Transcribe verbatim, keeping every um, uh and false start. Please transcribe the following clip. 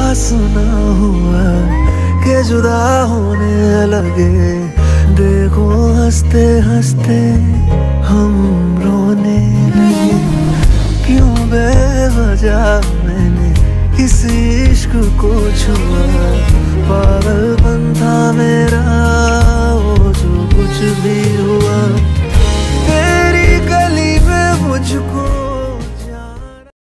एहसास ना हुआ कि जुदा होने लगे। देखो हंसते हंसते हम रोने लगे। क्यों बेवजह मैंने इस इश्क को छुआ, पागल